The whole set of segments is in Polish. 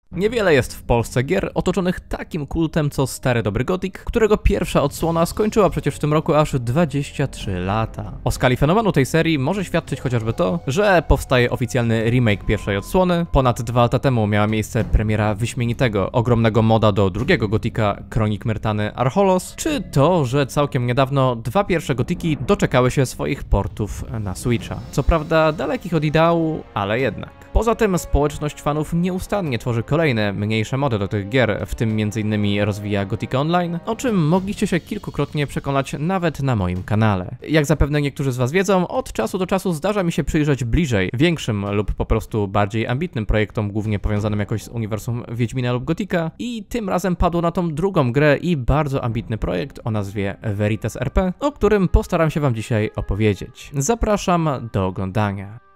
Niewiele jest w Polsce gier otoczonych takim kultem co stary dobry Gothic, którego pierwsza odsłona skończyła przecież w tym roku aż 23 lata. O skali fenomenu tej serii może świadczyć chociażby to, że powstaje oficjalny remake pierwszej odsłony, ponad 2 lata temu miała miejsce premiera wyśmienitego, ogromnego moda do drugiego Gothica, Kronik Myrtany Archolos, czy to, że całkiem niedawno 2 pierwsze Gothici doczekały się swoich portów na Switcha. Co prawda dalekich od ideału, ale jednak. Poza tym społeczność fanów nieustannie tworzy kolejne, mniejsze mody do tych gier, w tym m.in. rozwija Gothica Online, o czym mogliście się kilkukrotnie przekonać nawet na moim kanale. Jak zapewne niektórzy z was wiedzą, od czasu do czasu zdarza mi się przyjrzeć bliżej większym lub po prostu bardziej ambitnym projektom, głównie powiązanym jakoś z uniwersum Wiedźmina lub Gothica, i tym razem padło na tą drugą grę i bardzo ambitny projekt o nazwie Veritas RP, o którym postaram się wam dzisiaj opowiedzieć. Zapraszam do oglądania.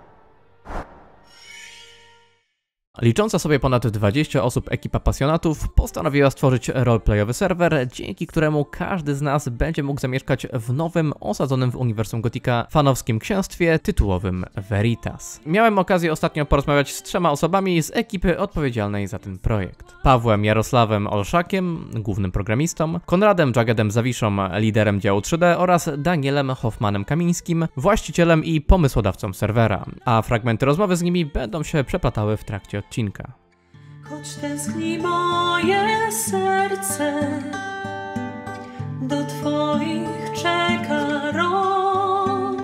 Licząca sobie ponad 20 osób ekipa pasjonatów postanowiła stworzyć roleplayowy serwer, dzięki któremu każdy z nas będzie mógł zamieszkać w nowym, osadzonym w uniwersum Gothica fanowskim księstwie tytułowym Veritas. Miałem okazję ostatnio porozmawiać z 3 osobami z ekipy odpowiedzialnej za ten projekt. Pawłem Jarosławem Olszakiem, głównym programistą, Konradem Jaggedem Zawiszą, liderem działu 3D oraz Danielem Hoffmanem-Kamińskim, właścicielem i pomysłodawcą serwera, a fragmenty rozmowy z nimi będą się przeplatały w trakcie odcinka. Choć tęskni moje serce, do twoich czeka rąk.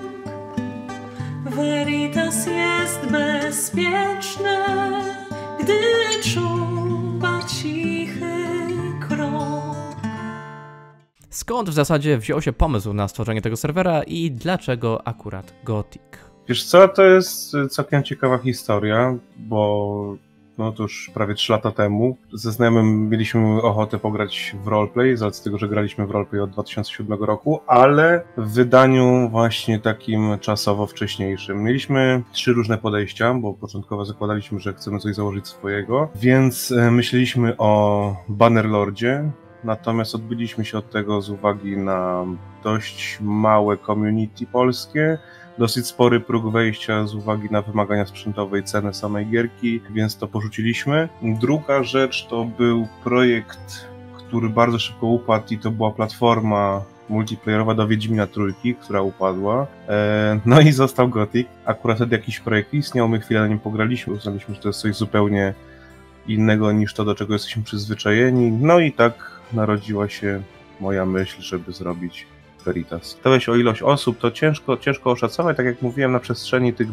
Veritas jest bezpieczne, gdy czuwa cichy krok. Skąd w zasadzie wziął się pomysł na stworzenie tego serwera i dlaczego akurat Gothic? Wiesz co, to jest całkiem ciekawa historia, bo no to już prawie 3 lata temu ze znajomym mieliśmy ochotę pograć w roleplay, z racji tego, że graliśmy w roleplay od 2007 roku, ale w wydaniu właśnie takim czasowo wcześniejszym. Mieliśmy 3 różne podejścia, bo początkowo zakładaliśmy, że chcemy coś założyć swojego, więc myśleliśmy o Bannerlordzie, natomiast odbyliśmy się od tego z uwagi na dość małe community polskie, dosyć spory próg wejścia z uwagi na wymagania sprzętowe i cenę samej gierki, więc to porzuciliśmy. Druga rzecz to był projekt, który bardzo szybko upadł i to była platforma multiplayerowa do Wiedźmina Trójki, która upadła. No i został Gothic. Akurat wtedy jakiś projekt istniał, my chwilę na nim pograliśmy, uznaliśmy, że to jest coś zupełnie innego niż to, do czego jesteśmy przyzwyczajeni. No i tak narodziła się moja myśl, żeby zrobić Veritas. To o ilość osób, to ciężko oszacować, tak jak mówiłem, na przestrzeni tych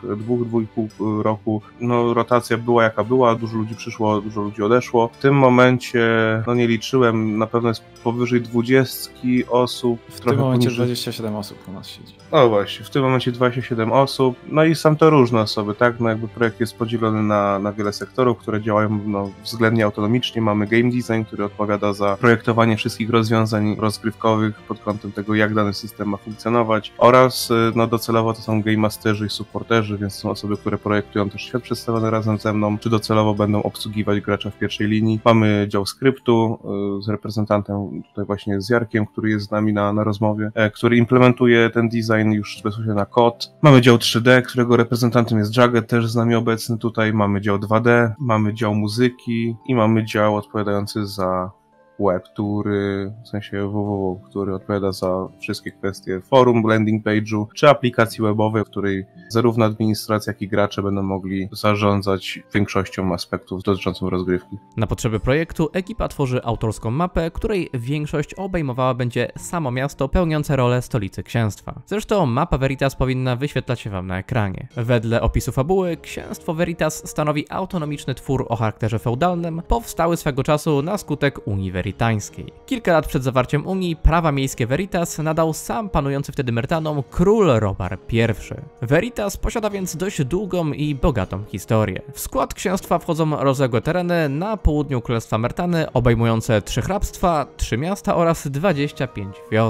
2,5 roku, no rotacja była jaka była, dużo ludzi przyszło, dużo ludzi odeszło. W tym momencie, no nie liczyłem, na pewno jest powyżej 20 osób. W tym momencie 27 osób u nas siedzi. O właśnie, w tym momencie 27 osób, no i są to różne osoby, tak, no jakby projekt jest podzielony na wiele sektorów, które działają no, względnie autonomicznie. Mamy game design, który odpowiada za projektowanie wszystkich rozwiązań rozgrywkowych pod kątem tego, jak dany system ma funkcjonować, oraz no, docelowo to są game masterzy i supporterzy, więc są osoby, które projektują też świat przedstawiony razem ze mną, czy docelowo będą obsługiwać gracza w pierwszej linii. Mamy dział skryptu z reprezentantem, tutaj właśnie z Jarkiem, który jest z nami na rozmowie, który implementuje ten design już bezpośrednio na kod. Mamy dział 3D, którego reprezentantem jest Jagged, też z nami obecny tutaj. Mamy dział 2D, mamy dział muzyki i mamy dział odpowiadający za web, który, w sensie www, który odpowiada za wszystkie kwestie forum, landing page'u, czy aplikacji webowej, w której zarówno administracja, jak i gracze będą mogli zarządzać większością aspektów dotyczących rozgrywki. Na potrzeby projektu ekipa tworzy autorską mapę, której większość obejmowała będzie samo miasto pełniące rolę stolicy księstwa. Zresztą mapa Veritas powinna wyświetlać się wam na ekranie. Wedle opisu fabuły, księstwo Veritas stanowi autonomiczny twór o charakterze feudalnym, powstały swego czasu na skutek Unii Veritaskiej. Kilka lat przed zawarciem Unii prawa miejskie Veritas nadał sam panujący wtedy Myrtanom król Robar I. Veritas posiada więc dość długą i bogatą historię. W skład księstwa wchodzą rozległe tereny na południu Królestwa Myrtany, obejmujące 3 hrabstwa, 3 miasta oraz 25 wiosek.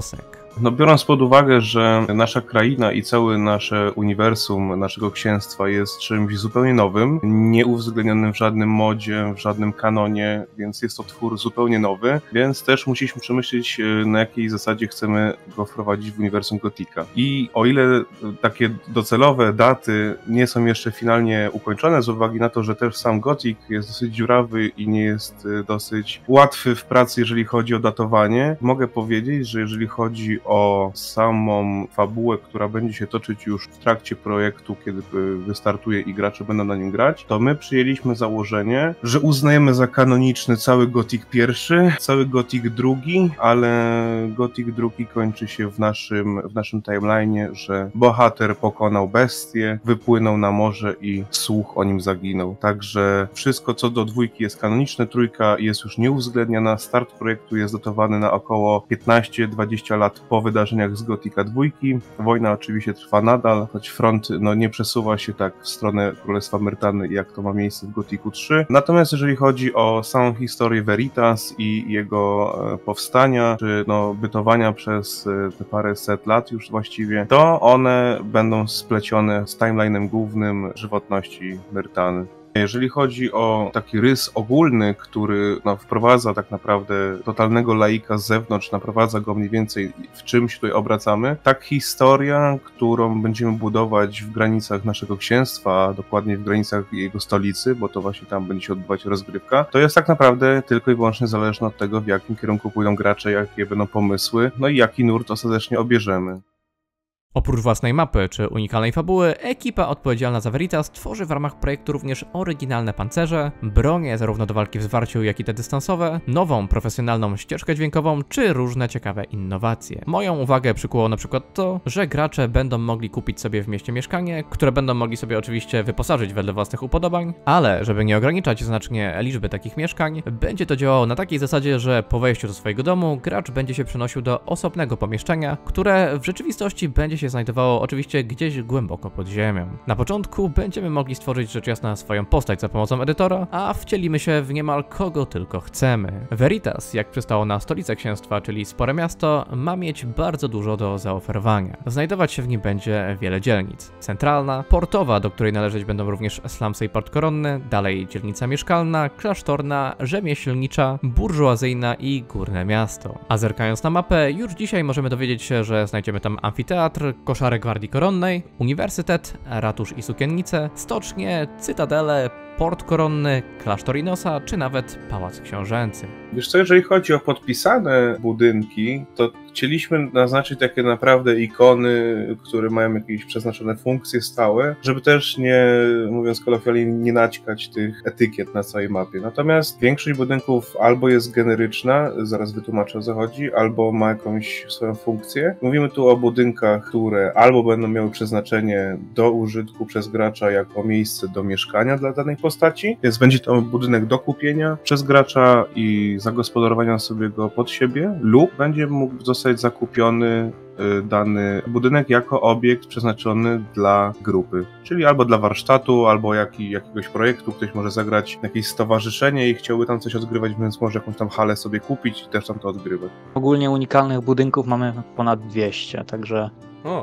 No biorąc pod uwagę, że nasza kraina i całe nasze uniwersum naszego księstwa jest czymś zupełnie nowym, nieuwzględnionym w żadnym modzie, w żadnym kanonie, więc jest to twór zupełnie nowy, więc też musieliśmy przemyśleć, na jakiej zasadzie chcemy go wprowadzić w uniwersum Gotika. I o ile takie docelowe daty nie są jeszcze finalnie ukończone, z uwagi na to, że też sam Gothic jest dosyć dziurawy i nie jest dosyć łatwy w pracy, jeżeli chodzi o datowanie, mogę powiedzieć, że jeżeli chodzi o samą fabułę, która będzie się toczyć już w trakcie projektu, kiedy wystartuje i gracze będą na nim grać, to my przyjęliśmy założenie, że uznajemy za kanoniczny cały Gothic I, cały Gothic II, ale Gothic II kończy się w naszym timeline'ie, że bohater pokonał bestię, wypłynął na morze i słuch o nim zaginął. Także wszystko co do dwójki jest kanoniczne, trójka jest już nieuwzględniana, start projektu jest datowany na około 15-20 lat po wydarzeniach z Gotika 2. Wojna oczywiście trwa nadal, choć front nie przesuwa się tak w stronę Królestwa Myrtany, jak to ma miejsce w Gotiku 3. Natomiast jeżeli chodzi o samą historię Veritas i jego powstania, czy bytowania przez te paręset lat już właściwie, to one będą splecione z timeline'em głównym żywotności Myrtany. Jeżeli chodzi o taki rys ogólny, który wprowadza tak naprawdę totalnego laika z zewnątrz, naprowadza go mniej więcej w czym się tutaj obracamy, tak historia, którą będziemy budować w granicach naszego księstwa, a dokładnie w granicach jego stolicy, bo to właśnie tam będzie się odbywać rozgrywka, to jest tak naprawdę tylko i wyłącznie zależne od tego, w jakim kierunku pójdą gracze, jakie będą pomysły, i jaki nurt ostatecznie obierzemy. Oprócz własnej mapy czy unikalnej fabuły, ekipa odpowiedzialna za Veritas tworzy w ramach projektu również oryginalne pancerze, bronie zarówno do walki w zwarciu, jak i te dystansowe, nową profesjonalną ścieżkę dźwiękową czy różne ciekawe innowacje. Moją uwagę przykuło na przykład to, że gracze będą mogli kupić sobie w mieście mieszkanie, które będą mogli sobie oczywiście wyposażyć wedle własnych upodobań, ale żeby nie ograniczać znacznie liczby takich mieszkań, będzie to działało na takiej zasadzie, że po wejściu do swojego domu gracz będzie się przenosił do osobnego pomieszczenia, które w rzeczywistości będzie się znajdowało oczywiście gdzieś głęboko pod ziemią. Na początku będziemy mogli stworzyć rzecz jasna swoją postać za pomocą edytora, a wcielimy się w niemal kogo tylko chcemy. Veritas, jak przystało na stolicę księstwa, czyli spore miasto, ma mieć bardzo dużo do zaoferowania. Znajdować się w nim będzie wiele dzielnic. Centralna, portowa, do której należeć będą również slumsy i port koronny, dalej dzielnica mieszkalna, klasztorna, rzemieślnicza, burżuazyjna i górne miasto. A zerkając na mapę, już dzisiaj możemy dowiedzieć się, że znajdziemy tam amfiteatr, koszary Gwardii Koronnej, uniwersytet, ratusz i sukiennice, stocznie, cytadelę, port koronny, klasztor Inosa, czy nawet pałac książęcy. Wiesz co, jeżeli chodzi o podpisane budynki, to chcieliśmy naznaczyć takie naprawdę ikony, które mają jakieś przeznaczone funkcje stałe, żeby też nie, mówiąc kolokwialnie, nie naćkać tych etykiet na całej mapie. Natomiast większość budynków albo jest generyczna, zaraz wytłumaczę o co chodzi, albo ma jakąś swoją funkcję. Mówimy tu o budynkach, które albo będą miały przeznaczenie do użytku przez gracza jako miejsce do mieszkania dla danej postaci, więc będzie to budynek do kupienia przez gracza i zagospodarowania sobie go pod siebie, lub będzie mógł zostać zakupiony dany budynek jako obiekt przeznaczony dla grupy, czyli albo dla warsztatu, albo jakiegoś projektu, ktoś może zagrać jakieś stowarzyszenie i chciałby tam coś odgrywać, więc może jakąś tam halę sobie kupić i też tam to odgrywać. Ogólnie unikalnych budynków mamy ponad 200, także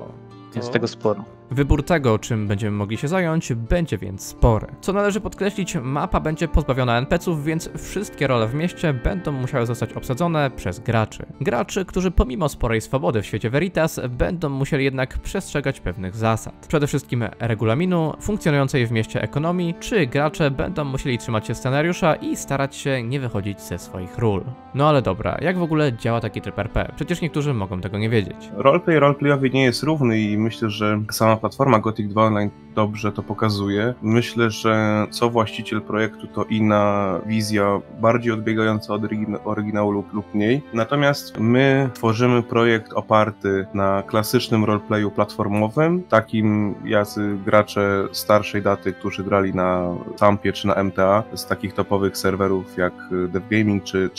jest tego sporo. Wybór tego, czym będziemy mogli się zająć, będzie więc spory. Co należy podkreślić, mapa będzie pozbawiona NPC-ów, więc wszystkie role w mieście będą musiały zostać obsadzone przez graczy. Graczy, którzy pomimo sporej swobody w świecie Veritas, będą musieli jednak przestrzegać pewnych zasad. Przede wszystkim regulaminu, funkcjonującej w mieście ekonomii, czy gracze będą musieli trzymać się scenariusza i starać się nie wychodzić ze swoich ról. No ale dobra, jak w ogóle działa taki tryb RP? Przecież niektórzy mogą tego nie wiedzieć. Roleplayowi nie jest równy i myślę, że sama platforma Gothic 2 Online dobrze to pokazuje. Myślę, że co właściciel projektu, to inna wizja, bardziej odbiegająca od oryginału lub mniej. Natomiast my tworzymy projekt oparty na klasycznym roleplayu platformowym, takim jacy gracze starszej daty, którzy grali na Tampie czy na MTA, z takich topowych serwerów jak DevGaming czy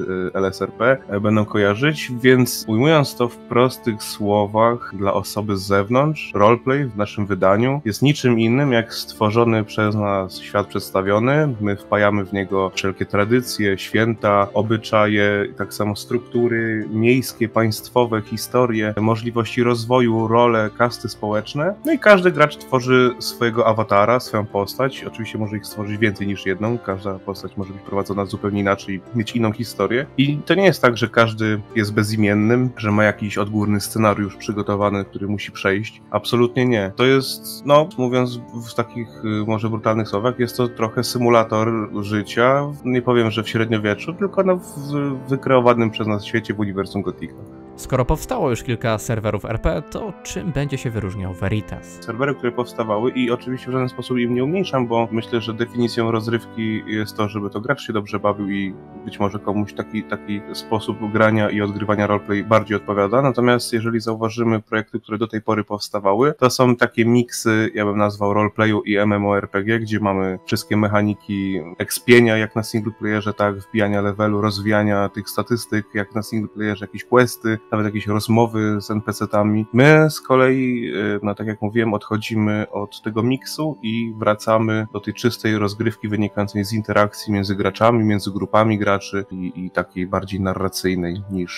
LSRP będą kojarzyć, więc ujmując to w prostych słowach dla osoby z zewnątrz, roleplay Roleplay w naszym wydaniu jest niczym innym jak stworzony przez nas świat przedstawiony. My wpajamy w niego wszelkie tradycje, święta, obyczaje, tak samo struktury miejskie, państwowe, historie, możliwości rozwoju, role, kasty społeczne. No i każdy gracz tworzy swojego awatara, swoją postać. Oczywiście może ich stworzyć więcej niż jedną. Każda postać może być prowadzona zupełnie inaczej, mieć inną historię. I to nie jest tak, że każdy jest bezimiennym, że ma jakiś odgórny scenariusz przygotowany, który musi przejść. Absolutnie nie. To jest, no, mówiąc w takich może brutalnych słowach, jest to trochę symulator życia. Nie powiem, że w średniowieczu, tylko no, w wykreowanym przez nas świecie w uniwersum Gothica. Skoro powstało już kilka serwerów RP, to czym będzie się wyróżniał Veritas? Serwery, które powstawały i oczywiście w żaden sposób im nie umniejszam, bo myślę, że definicją rozrywki jest to, żeby to gracz się dobrze bawił i być może komuś taki sposób grania i odgrywania roleplay bardziej odpowiada. Natomiast jeżeli zauważymy projekty, które do tej pory powstawały, to są takie miksy, ja bym nazwał roleplayu i MMORPG, gdzie mamy wszystkie mechaniki ekspienia jak na singleplayerze, tak, wbijania levelu, rozwijania tych statystyk jak na singleplayerze, jakieś questy, nawet jakieś rozmowy z NPC-tami. My z kolei, no tak jak mówiłem, odchodzimy od tego miksu i wracamy do tej czystej rozgrywki wynikającej z interakcji między graczami, między grupami graczy i takiej bardziej narracyjnej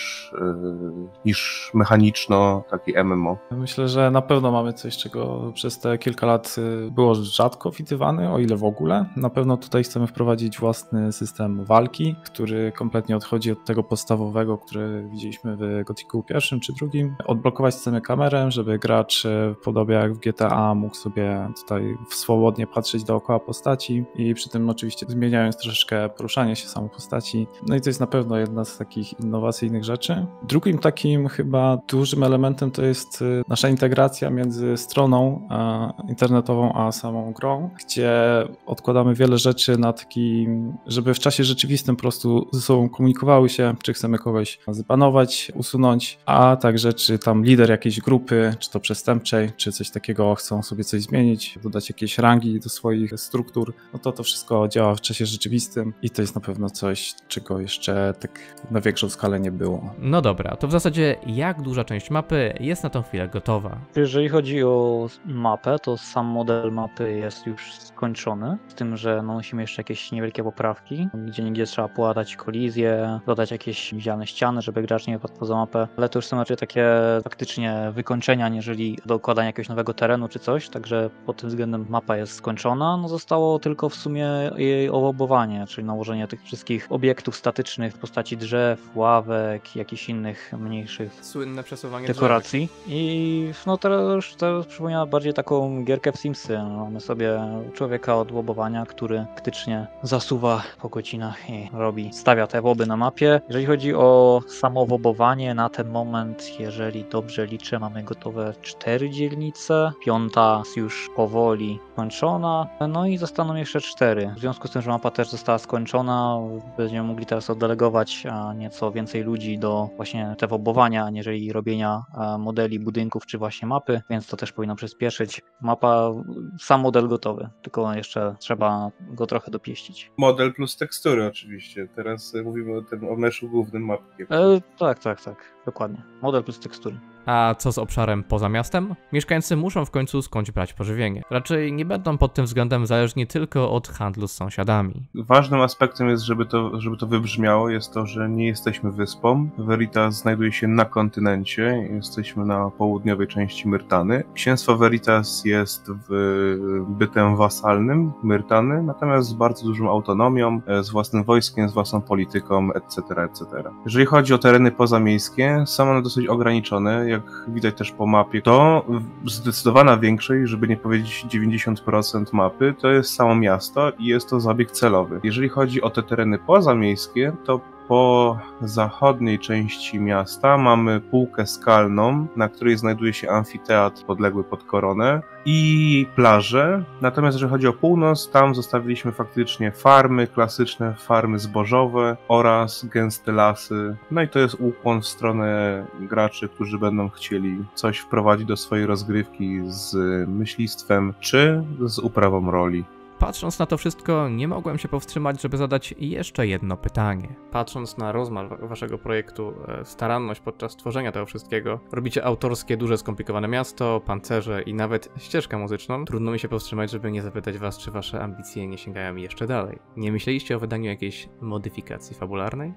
niż mechaniczno, takiej MMO. Myślę, że na pewno mamy coś, czego przez te kilka lat było rzadko widywane, o ile w ogóle. Na pewno tutaj chcemy wprowadzić własny system walki, który kompletnie odchodzi od tego podstawowego, który widzieliśmy w Gothicu pierwszym czy drugim. Odblokować chcemy kamerę, żeby gracz podobnie jak w GTA mógł sobie tutaj swobodnie patrzeć dookoła postaci i przy tym oczywiście zmieniając troszeczkę poruszanie się samej postaci. No i to jest na pewno jedna z takich innowacyjnych rzeczy. Drugim takim chyba dużym elementem to jest nasza integracja między stroną internetową a samą grą, gdzie odkładamy wiele rzeczy na taki, żeby w czasie rzeczywistym po prostu ze sobą komunikowały się, czy chcemy kogoś zbanować, usunąć, a także czy tam lider jakiejś grupy, czy to przestępczej, czy coś takiego chcą sobie coś zmienić, dodać jakieś rangi do swoich struktur, no to wszystko działa w czasie rzeczywistym i to jest na pewno coś, czego jeszcze tak na większą skalę nie było. No dobra, to w zasadzie jak duża część mapy jest na tą chwilę gotowa? Jeżeli chodzi o mapę, to sam model mapy jest już skończony, z tym, że no, musimy jeszcze jakieś niewielkie poprawki, gdzie nigdzie trzeba połatać kolizję, dodać jakieś widziane ściany, żeby gracz nie wypadł poza mapę, ale to już są raczej takie faktycznie wykończenia, aniżeli dokładania jakiegoś nowego terenu czy coś, także pod tym względem mapa jest skończona. No zostało tylko w sumie jej ołobowanie, czyli nałożenie tych wszystkich obiektów statycznych w postaci drzew, ławek, jakichś innych mniejszych Słynne przesuwanie dekoracji. I no teraz przypomina bardziej taką gierkę w Simsy. Mamy sobie człowieka od łobowania, który faktycznie zasuwa po godzinach i stawia te łoby na mapie. Jeżeli chodzi o samo wobowanie, na ten moment, jeżeli dobrze liczę, mamy gotowe 4 dzielnice, 5 już powoli skończona, no i zostaną jeszcze 4. W związku z tym, że mapa też została skończona, będziemy mogli teraz oddelegować nieco więcej ludzi do właśnie te wobowania, aniżeli robienia modeli budynków czy właśnie mapy, więc to też powinno przyspieszyć. Mapa, sam model gotowy, tylko jeszcze trzeba go trochę dopieścić. Model plus tekstury oczywiście. Teraz mówimy o meszu głównym mapki. Tak, dokładnie. Model plus tekstury. A co z obszarem poza miastem? Mieszkańcy muszą w końcu skądś brać pożywienie. Raczej nie będą pod tym względem zależni tylko od handlu z sąsiadami. Ważnym aspektem jest, żeby to wybrzmiało, jest to, że nie jesteśmy wyspą. Veritas znajduje się na kontynencie, jesteśmy na południowej części Myrtany. Księstwo Veritas jest bytem wasalnym Myrtany, natomiast z bardzo dużą autonomią, z własnym wojskiem, z własną polityką, etc., etc. Jeżeli chodzi o tereny pozamiejskie, są one dosyć ograniczone, jak widać też po mapie, to zdecydowana większość, żeby nie powiedzieć 90% mapy, to jest samo miasto i jest to zabieg celowy. Jeżeli chodzi o te tereny pozamiejskie, to po zachodniej części miasta mamy półkę skalną, na której znajduje się amfiteatr podległy pod koronę i plaże. Natomiast jeżeli chodzi o północ, tam zostawiliśmy faktycznie farmy, klasyczne farmy zbożowe oraz gęste lasy. No i to jest ukłon w stronę graczy, którzy będą chcieli coś wprowadzić do swojej rozgrywki z myślistwem czy z uprawą roli. Patrząc na to wszystko, nie mogłem się powstrzymać, żeby zadać jeszcze jedno pytanie. Patrząc na rozmach waszego projektu, staranność podczas tworzenia tego wszystkiego, robicie autorskie, duże, skomplikowane miasto, pancerze i nawet ścieżkę muzyczną, trudno mi się powstrzymać, żeby nie zapytać was, czy wasze ambicje nie sięgają jeszcze dalej. Nie myśleliście o wydaniu jakiejś modyfikacji fabularnej?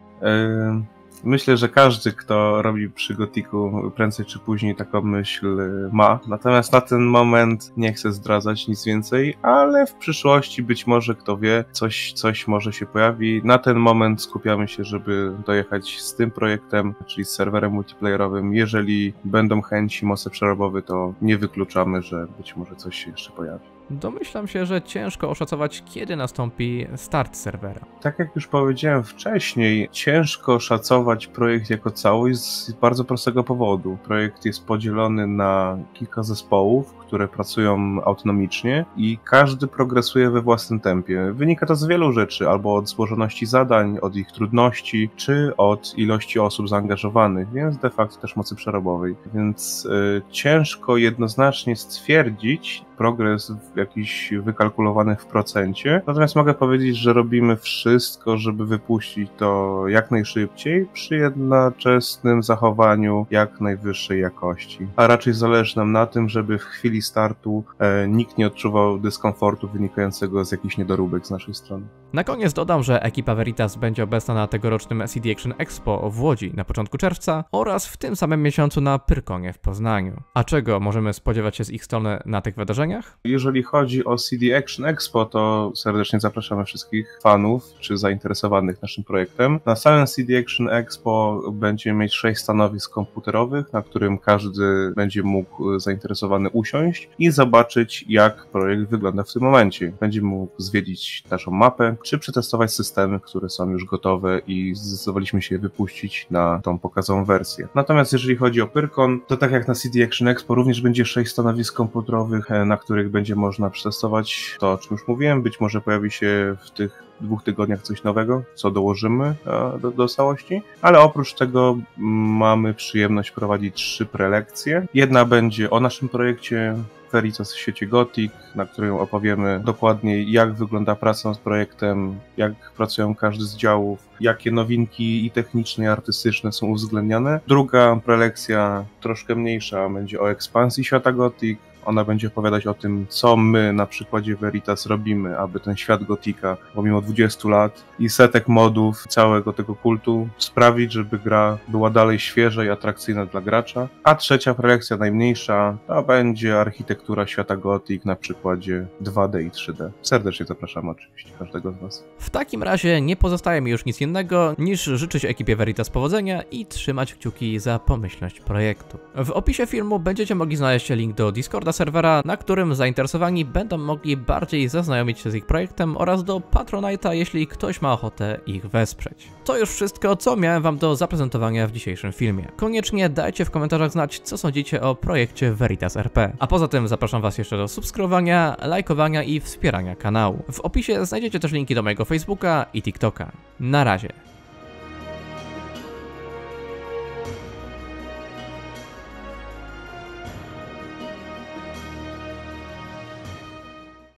Myślę, że każdy, kto robi przy Gothicu, prędzej czy później taką myśl ma. Natomiast na ten moment nie chcę zdradzać nic więcej, ale w przyszłości być może, kto wie, coś może się pojawi. Na ten moment skupiamy się, żeby dojechać z tym projektem, czyli z serwerem multiplayerowym. Jeżeli będą chęci, moce przerobowe, to nie wykluczamy, że być może coś się jeszcze pojawi. Domyślam się, że ciężko oszacować, kiedy nastąpi start serwera. Tak jak już powiedziałem wcześniej, ciężko szacować projekt jako całość z bardzo prostego powodu. Projekt jest podzielony na kilka zespołów, które pracują autonomicznie i każdy progresuje we własnym tempie. Wynika to z wielu rzeczy, albo od złożoności zadań, od ich trudności, czy od ilości osób zaangażowanych, więc de facto też mocy przerobowej. Więc ciężko jednoznacznie stwierdzić progres jakiś wykalkulowany w procencie. Natomiast mogę powiedzieć, że robimy wszystko, żeby wypuścić to jak najszybciej, przy jednoczesnym zachowaniu jak najwyższej jakości. A raczej zależy nam na tym, żeby w chwili startu nikt nie odczuwał dyskomfortu wynikającego z jakichś niedoróbek z naszej strony. Na koniec dodam, że ekipa Veritas będzie obecna na tegorocznym CD Action Expo w Łodzi na początku czerwca oraz w tym samym miesiącu na Pyrkonie w Poznaniu. A czego możemy spodziewać się z ich strony na tych wydarzeniach? Jeżeli chodzi o CD Action Expo, to serdecznie zapraszamy wszystkich fanów czy zainteresowanych naszym projektem. Na samym CD Action Expo będziemy mieć 6 stanowisk komputerowych, na którym każdy będzie mógł zainteresowany usiąść i zobaczyć, jak projekt wygląda w tym momencie. Będzie mógł zwiedzić naszą mapę, czy przetestować systemy, które są już gotowe i zdecydowaliśmy się je wypuścić na tą pokazową wersję. Natomiast jeżeli chodzi o Pyrkon, to tak jak na CD Action Expo również będzie 6 stanowisk komputerowych, na których będzie można przetestować to, o czym już mówiłem. Być może pojawi się w tych 2 tygodniach coś nowego, co dołożymy do całości, ale oprócz tego mamy przyjemność prowadzić 3 prelekcje. Jedna będzie o naszym projekcie Veritas w świecie Gothic, na którym opowiemy dokładnie, jak wygląda praca nad projektem, jak pracują każdy z działów, jakie nowinki i techniczne, i artystyczne są uwzględniane. Druga prelekcja, troszkę mniejsza, będzie o ekspansji świata Gothic. Ona będzie opowiadać o tym, co my na przykładzie Veritas robimy, aby ten świat Gothica, pomimo 20 lat i setek modów całego tego kultu, sprawić, żeby gra była dalej świeża i atrakcyjna dla gracza. A trzecia prelekcja, najmniejsza, to będzie architektura świata Gothic na przykładzie 2D i 3D. Serdecznie zapraszam oczywiście każdego z Was. W takim razie nie pozostaje mi już nic innego, niż życzyć ekipie Veritas powodzenia i trzymać kciuki za pomyślność projektu. W opisie filmu będziecie mogli znaleźć link do Discorda serwera, na którym zainteresowani będą mogli bardziej zaznajomić się z ich projektem oraz do Patronite'a, jeśli ktoś ma ochotę ich wesprzeć. To już wszystko, co miałem wam do zaprezentowania w dzisiejszym filmie. Koniecznie dajcie w komentarzach znać, co sądzicie o projekcie Veritas RP. A poza tym zapraszam was jeszcze do subskrybowania, lajkowania i wspierania kanału. W opisie znajdziecie też linki do mojego Facebooka i TikToka. Na razie.